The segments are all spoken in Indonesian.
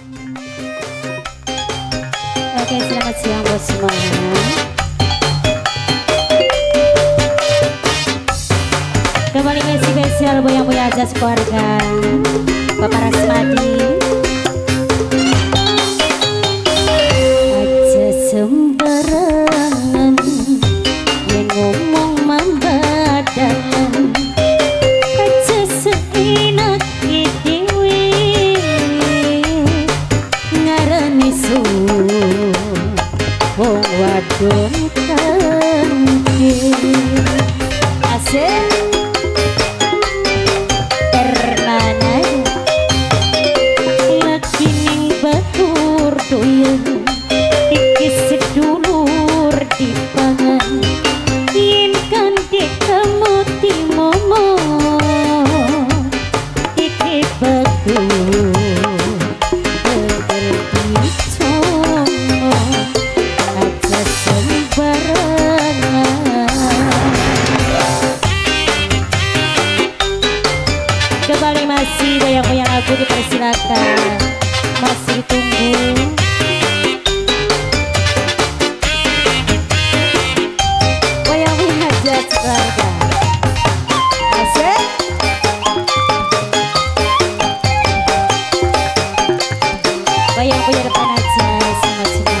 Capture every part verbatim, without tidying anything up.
Oke, selamat siang buat semuanya. Kembali ke spesial boyang-boyang aja keluarga Bapak Rasmadi. Aja sembarangan yang ngomong membadakan, aja seenak dewe ngarani su wong wadon kanthi asik. Iki sedulur dipangan yen kanthi kemoti momo iki betul aja sembarangan. Kembali masih goyang-goyang aku dipersilakan, masih ditunggu. Bayang punya depan aja semua-semua.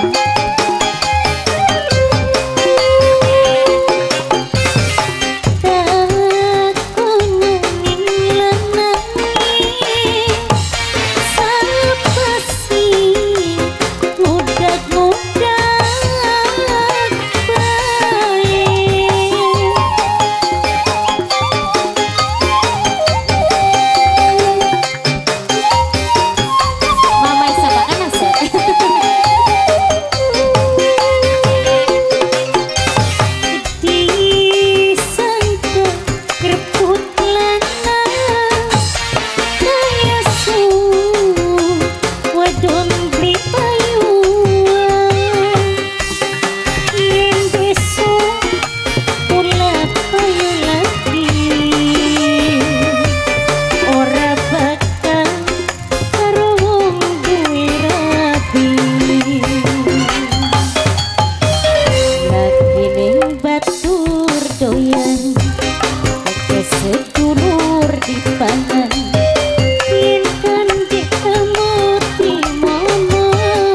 Sedulur dipangan yen kanthi kemoti momo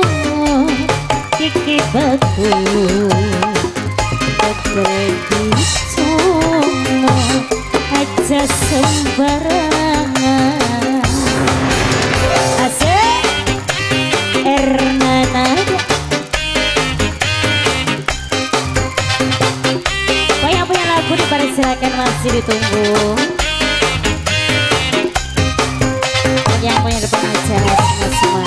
iki betul betul disono aja sembarangan. Asik Ernana banyak punya lagu dipersilakan, masih ditunggu. Yang punya depan aja semua-semua.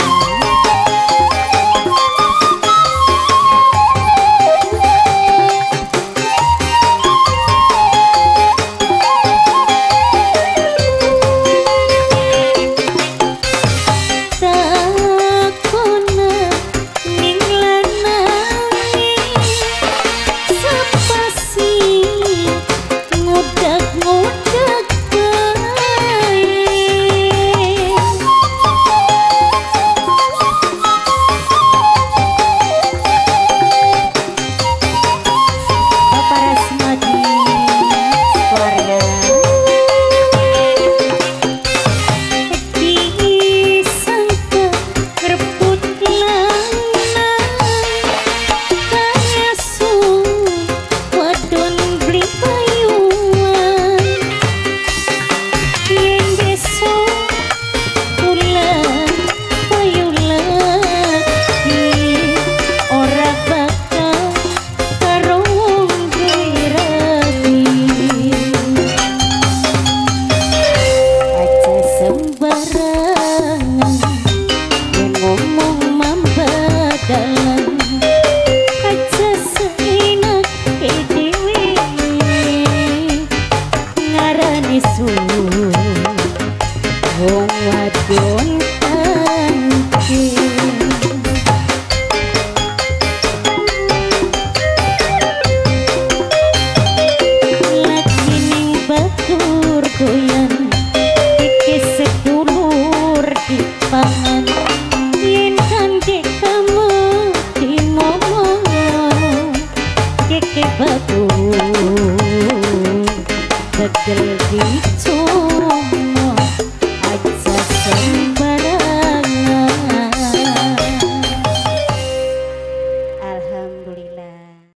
sambil dicum.